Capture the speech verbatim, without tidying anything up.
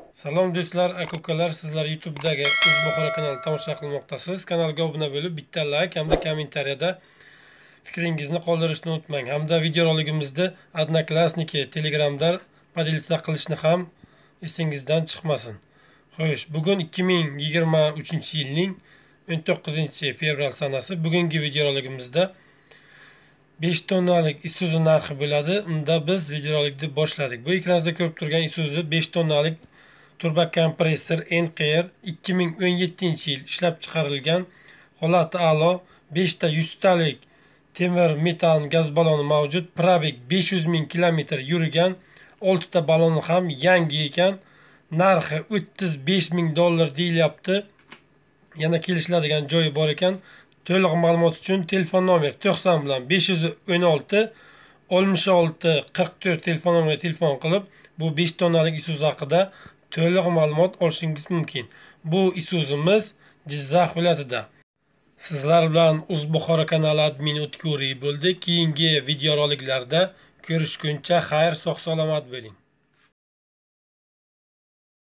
Salom do'stlar, aka-ukalar, sizlar YouTube'dagi O'zbuxoro kanalini tomosha qilmoqdasiz. Kanalga obuna bo'lib, bitta like hamda kommentariyada fikringizni qoldirishni unutmang. Hamda videoroligimizda Odnoklassniki Telegramda podelitsa qilishni ham esingizdan chiqmasin. Xo'sh, bugun ikki ming yigirma uchinchi yilning o'n to'qqizinchi fevral sanasi. Bugungi videoroligimizda besh tonnalik Isuzu narxi bo'ladi. Unda biz videorolikni boshladik. Bu ekraningizda ko'rib turgan Isuzu besh tonnalik turbo kompressor N Q R ikki ming o'n yettinchi yil ishlab chiqarilgan, holati a'lo, besh ta yuz talik temir metan gaz baloni mavjud, probeg besh yuz ming kilometr yurgan, olti ta baloni ham yangi ekan. Narxi o'ttiz besh ming dollar deyilyapti. Yana kelishiladigan joyi bor ekan. To'liq ma'lumot uchun telefon nomer to'qson bilan besh yuz o'n olti oltmish olti qirq to'rt telefon nomeriga telefon qilib, bu besh tonnalik Isuzu haqida to'liq ma'lumot olishingiz mumkin. Bu Isuzu'miz Jizzax viloyatida. Sizlar bilan O'zbuxoro kanali admini O'tkuriy bo'ldi. Keyingi videoroliklarda ko'rishguncha xayr, sog' salomat bo'ling.